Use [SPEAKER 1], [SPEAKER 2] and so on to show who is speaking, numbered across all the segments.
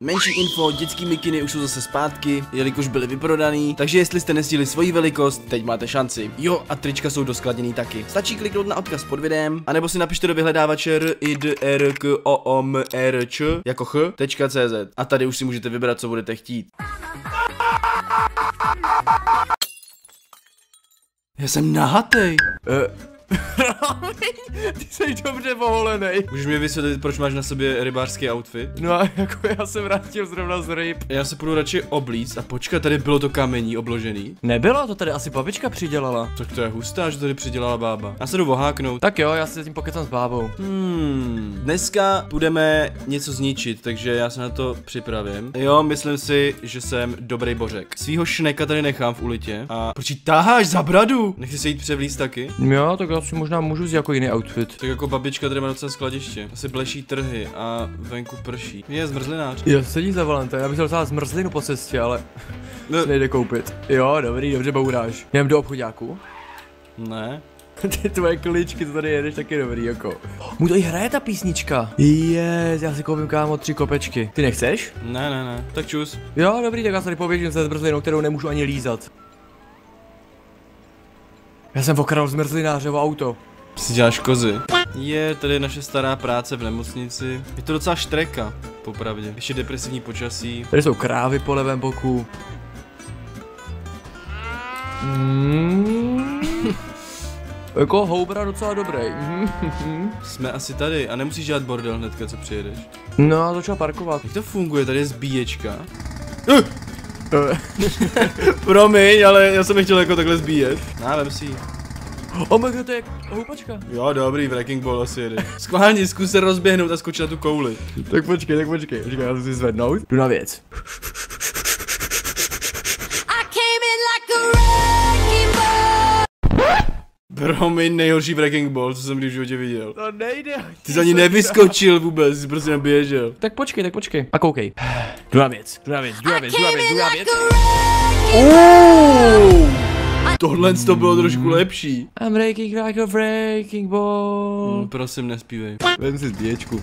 [SPEAKER 1] Menší info, dětský mikiny už jsou zase zpátky, jelikož byly vyprodaný, takže jestli jste nestihli svoji velikost, teď máte šanci. Jo, a trička jsou doskladněný taky. Stačí kliknout na odkaz pod videem, anebo si napište do vyhledávače idrkomrč jako ch.cz a tady už si můžete vybrat, co budete chtít. Já jsem nahatej. Ty jsi dobře povolenej. Můžeš mi vysvětlit, proč máš na sobě rybářský outfit?
[SPEAKER 2] No a jako já jsem vrátil zrovna z ryb.
[SPEAKER 1] Já se půjdu radši oblíct a počkat, tady bylo to kamení obložený.
[SPEAKER 2] Nebylo, to tady asi babička přidělala.
[SPEAKER 1] Tak to je hustá, že tady přidělala bába. Já se jdu oháknout.
[SPEAKER 2] Tak jo, já si tím pokecám s bábou.
[SPEAKER 1] Dneska budeme něco zničit, takže já se na to připravím. Jo, myslím si, že jsem dobrý bořek. Svýho šneka tady nechám v ulitě. A proč jí taháš za bradu? Nechci se jít převlíct taky?
[SPEAKER 2] Jo, tak já si možná můžu vzít jako jiný outfit.
[SPEAKER 1] Tak jako babička tady má docela skladiště. Asi bleší trhy a venku prší. Je zmrzlinář.
[SPEAKER 2] Jo, sedí za volantem, já bych chtěl docela zmrzlinu po cestě, ale
[SPEAKER 1] No.
[SPEAKER 2] nejde koupit. Jo, dobrý, dobře bouráš. Jdem do obchodáku.
[SPEAKER 1] Ne.
[SPEAKER 2] Ty tvoje kličky, co tady jedeš, taky dobrý, jako. Mu to i hraje ta písnička. Yes, já si koupím, kámo, 3 kopečky. Ty nechceš?
[SPEAKER 1] Ne. Tak čus.
[SPEAKER 2] Jo, dobrý, tak já se tady poběžím se zmrzlinou, kterou nemůžu ani lízat. Já jsem okradl zmrzlinářovo auto.
[SPEAKER 1] Si děláš kozy. Je tady naše stará práce v nemocnici. Je to docela štreka, popravdě. Ještě depresivní počasí.
[SPEAKER 2] Tady jsou krávy po levém boku. Jako houbra docela dobrý.
[SPEAKER 1] Jsme asi tady a nemusíš dělat bordel hnedka, co přijedeš.
[SPEAKER 2] No a začal parkovat.
[SPEAKER 1] Jak to funguje? Tady je zbíječka. Promiň, ale já jsem nechtěl jako takhle zbíjet. Vem si ji.
[SPEAKER 2] Oh my god, to je houpačka.
[SPEAKER 1] Jo, dobrý, wrecking ball asi jede. Skválně, zkus se rozběhnout a skočit na tu kouli.
[SPEAKER 2] Tak počkej, počkej, já to si zvednout. Jdu na věc.
[SPEAKER 1] Promiň, nejhorší wrecking ball, co jsem kdy v životě viděl.
[SPEAKER 2] To nejde.
[SPEAKER 1] Ty jsi ani nevyskočil vůbec, jsi prostě neběžel.
[SPEAKER 2] Tak počkej. A koukej. Jdu na věc.
[SPEAKER 1] Tohle to bylo trošku lepší.
[SPEAKER 2] I'm breaking like a wrecking ball.
[SPEAKER 1] Prosím, nespívej.
[SPEAKER 2] Vem si zbíječku.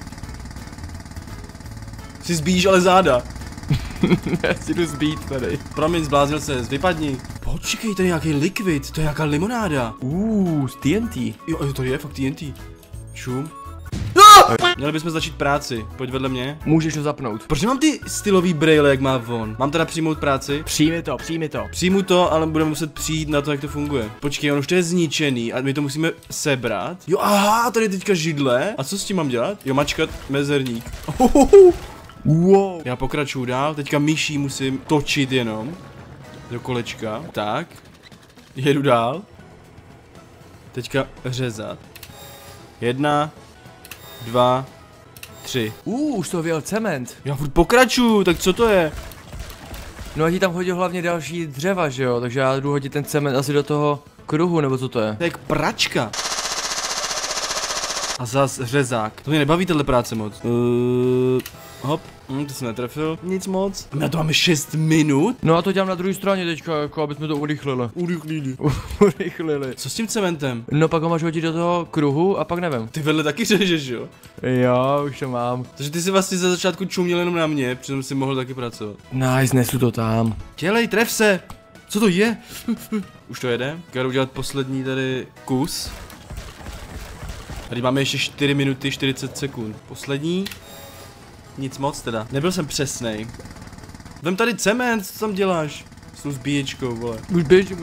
[SPEAKER 1] Si zbíjíš ale záda.
[SPEAKER 2] Já si jdu zbít tady.
[SPEAKER 1] Promiň, zbláznil ses, vypadni. Počkej, to je nějaký likvid, to je nějaká limonáda.
[SPEAKER 2] Z TNT.
[SPEAKER 1] Jo, to je fakt TNT. Čum. Měli bychom začít práci, pojď vedle mě.
[SPEAKER 2] Můžeš to zapnout.
[SPEAKER 1] Proč mám ty stylový brejle, jak má on? Mám teda přijmout práci?
[SPEAKER 2] Přijmi to.
[SPEAKER 1] Přijmu to, ale budeme muset přijít na to, jak to funguje. Počkej, on už to je zničený a my to musíme sebrat. Jo, aha, tady je teďka židle. A co s tím mám dělat? Jo, mačkat mezerník.
[SPEAKER 2] Wow.
[SPEAKER 1] Já pokračuju dál, teďka myší musím točit jenom. Do kolečka, tak. Jedu dál. Teďka řezat. 1, 2, 3.
[SPEAKER 2] Už to vyjel cement.
[SPEAKER 1] Já furt pokračuju, tak co to je?
[SPEAKER 2] No a ti tam hodil hlavně další dřeva, že jo? Takže já jdu hodit ten cement asi do toho kruhu, nebo co to je?
[SPEAKER 1] To je jak pračka. A zas řezák. To mě nebaví tahle práce moc. Hop, to jsem netrefil. Nic moc. A my na to máme 6 minut?
[SPEAKER 2] No a to dělám na druhé straně teďka, jako aby jsme to urychlili. Urychlili.
[SPEAKER 1] Co s tím cementem?
[SPEAKER 2] No pak ho máš hodit do toho kruhu a pak nevím.
[SPEAKER 1] Ty vedle taky řežeš, jo?
[SPEAKER 2] Jo, už to mám.
[SPEAKER 1] Takže ty si vlastně za začátku čuměl jenom na mě, přitom si mohl taky pracovat.
[SPEAKER 2] Nice, nesu to tam.
[SPEAKER 1] Dělej, tref se! Co to je? Už to jede? Jdu udělat poslední tady kus. Tady máme ještě 4 minuty 40 sekund. Poslední. Nic moc teda. Nebyl jsem přesnej. Vem tady cement, co tam děláš? S tou zbíječkou, vole.
[SPEAKER 2] Už běžím.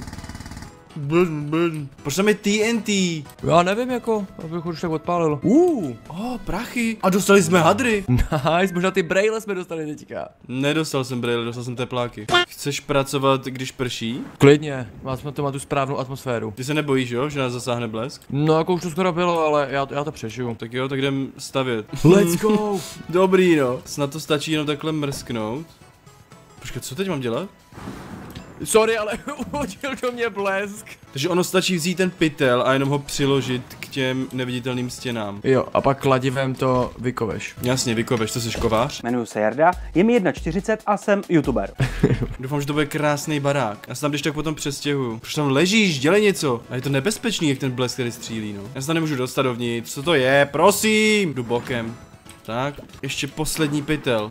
[SPEAKER 1] Proč tam je TNT?
[SPEAKER 2] Já nevím jako, abych už tak odpálil.
[SPEAKER 1] Prachy. A dostali jsme hadry.
[SPEAKER 2] Nice, možná ty brejle jsme dostali teďka.
[SPEAKER 1] Nedostal jsem brejle, dostal jsem tepláky. Chceš pracovat, když prší?
[SPEAKER 2] Klidně, to má tu správnou atmosféru.
[SPEAKER 1] Ty se nebojíš, jo, že nás zasáhne blesk?
[SPEAKER 2] No jako už to skoro bylo, ale já to přežiju.
[SPEAKER 1] Tak jo, tak jdem stavět.
[SPEAKER 2] Let's go.
[SPEAKER 1] Dobrý, no. Snad to stačí jenom takhle mrsknout. Počkej, co teď mám dělat?
[SPEAKER 2] Sorry, ale uhodil do mě blesk.
[SPEAKER 1] Takže ono stačí vzít ten pytel a jenom ho přiložit k těm neviditelným stěnám.
[SPEAKER 2] Jo, a pak kladivem to vykoveš.
[SPEAKER 1] Jasně, vykoveš, to jsi kovář?
[SPEAKER 3] Jmenuji se Jarda, je mi 1,40 a jsem youtuber.
[SPEAKER 1] Doufám, že to bude krásný barák. Já se tam když tak potom přestěhuju. Proč tam ležíš? Dělej něco. A je to nebezpečný, jak ten blesk tady střílí, no. Já se tam nemůžu dostat dovnitř. Co to je? Prosím! Jdu bokem. Tak, ještě poslední pytel.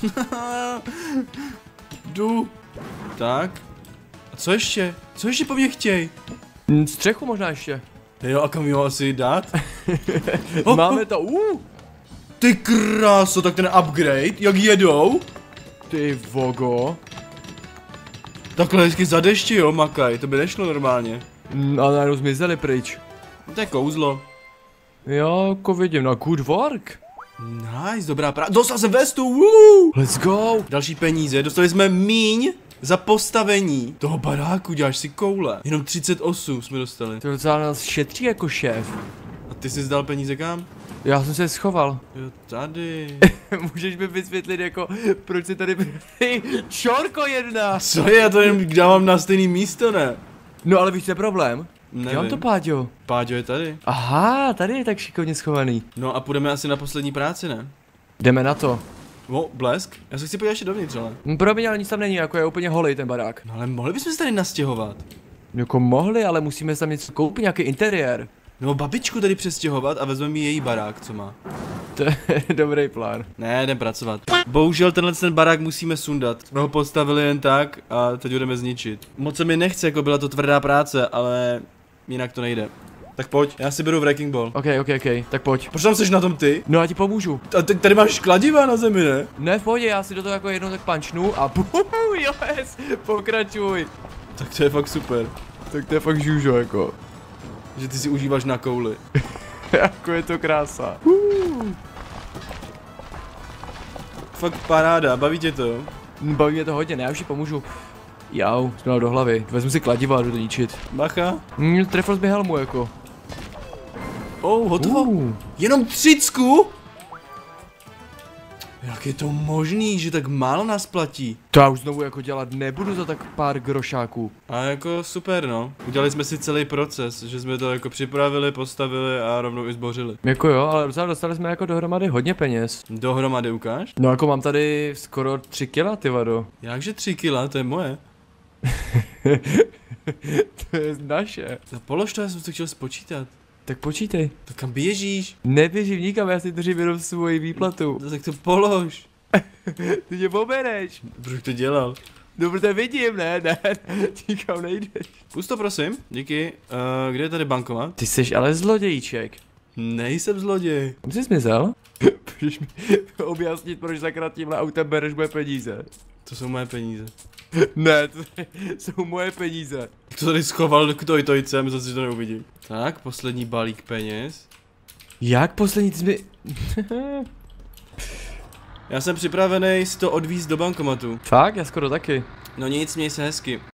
[SPEAKER 1] Jdu. Tak. A co ještě? Co ještě po mně chtěj?
[SPEAKER 2] Střechu možná ještě.
[SPEAKER 1] Jo, a kam jo asi dát?
[SPEAKER 2] Máme to,
[SPEAKER 1] Ty kráso, tak ten upgrade, jak jedou?
[SPEAKER 2] Ty vogo.
[SPEAKER 1] Takhle vždycky za dešti, jo, makaj, to by nešlo normálně.
[SPEAKER 2] A najednou zmizeli pryč.
[SPEAKER 1] To je kouzlo.
[SPEAKER 2] Jo, jako vidím, no good work.
[SPEAKER 1] Nice, dobrá práce. Dostal jsem vestu, woo!
[SPEAKER 2] Let's go.
[SPEAKER 1] Další peníze, dostali jsme míň za postavení toho baráku, děláš si koule. Jenom 38 jsme dostali.
[SPEAKER 2] To docela nás šetří jako šéf.
[SPEAKER 1] A ty jsi zdal peníze kam?
[SPEAKER 2] Já jsem se schoval.
[SPEAKER 1] Jo, tady.
[SPEAKER 2] Můžeš mi vysvětlit jako, proč si tady čorko jedna.
[SPEAKER 1] Co je, já to jen dávám na stejný místo, ne?
[SPEAKER 2] No ale víš, co je problém?
[SPEAKER 1] Nevím.
[SPEAKER 2] Já mám to, Páďo.
[SPEAKER 1] Páďo je tady.
[SPEAKER 2] Aha, tady je tak šikovně schovaný.
[SPEAKER 1] No a půjdeme asi na poslední práci, ne?
[SPEAKER 2] Jdeme na to.
[SPEAKER 1] O, blesk? Já se chci podívat ještě dovnitř, ale.
[SPEAKER 2] Promiň, ale nic tam není, jako je úplně holej ten barák.
[SPEAKER 1] No ale mohli bychom se tady nastěhovat.
[SPEAKER 2] Jako mohli, ale musíme tam něco koupit, nějaký interiér.
[SPEAKER 1] Nebo babičku tady přestěhovat a vezmeme její barák, co má.
[SPEAKER 2] To je dobrý plán.
[SPEAKER 1] Ne, jdem pracovat. Bohužel ten barák musíme sundat. Jsme ho postavili jen tak a teď ho jdeme zničit. Moc se mi nechce, jako byla to tvrdá práce, ale jinak to nejde. Tak pojď, já si beru wrecking ball.
[SPEAKER 2] Ok, tak pojď.
[SPEAKER 1] Proč tam jsi na tom ty?
[SPEAKER 2] No já ti pomůžu.
[SPEAKER 1] A tady máš kladiva na zemi, ne?
[SPEAKER 2] Ne, v pohodě, já si do toho jako jednou tak pančnu a yes, pokračuj.
[SPEAKER 1] Tak to je fakt super.
[SPEAKER 2] Tak to je fakt žužo, jako.
[SPEAKER 1] Že ty si užíváš na kouli.
[SPEAKER 2] Jako je to krása.
[SPEAKER 1] Fakt paráda, baví tě to?
[SPEAKER 2] Baví mě to hodně, ne, já už ti pomůžu. Jau, jsi měl do hlavy. Vezmu si kladiva a jdu to ničit.
[SPEAKER 1] Bacha.
[SPEAKER 2] Trefil jsi mi helmu, jako.
[SPEAKER 1] Hotovo. Jenom 30? Jak je to možný, že tak málo nás platí?
[SPEAKER 2] To já už znovu jako dělat nebudu za tak pár grošáků.
[SPEAKER 1] A jako super, no. Udělali jsme si celý proces, že jsme to jako připravili, postavili a rovnou i zbořili.
[SPEAKER 2] Jako jo, ale docela dostali jsme jako dohromady hodně peněz.
[SPEAKER 1] Dohromady ukáž?
[SPEAKER 2] No jako mám tady skoro 3 kila, ty vado.
[SPEAKER 1] Jakže 3 kila, to je moje.
[SPEAKER 2] To je naše.
[SPEAKER 1] No polož to, já jsem to chtěl spočítat.
[SPEAKER 2] Tak počítej.
[SPEAKER 1] Tak kam běžíš?
[SPEAKER 2] Neběžím nikam, já si držím jenom svoji výplatu.
[SPEAKER 1] No, tak to polož.
[SPEAKER 2] Ty mě pobereš.
[SPEAKER 1] Proč to dělal?
[SPEAKER 2] No protože vidím, ne, nikam nejdeš.
[SPEAKER 1] Pust to prosím, díky. Kde je tady bankomat?
[SPEAKER 2] Ty jsi ale zlodějíček.
[SPEAKER 1] Nejsem zloděj.
[SPEAKER 2] Kam jsi zmizel? Můžeš mi objasnit, proč sakra tímhle autem bereš moje peníze?
[SPEAKER 1] To jsou moje peníze.
[SPEAKER 2] Ne, to jsou moje peníze.
[SPEAKER 1] To tady schoval k tojtojcem, zase si to neuvidím. Tak, poslední balík peněz.
[SPEAKER 2] Jak poslední ty mi...
[SPEAKER 1] Já jsem připravený si to odvízt do bankomatu.
[SPEAKER 2] Fakt? Já skoro taky.
[SPEAKER 1] No nic, měj se hezky.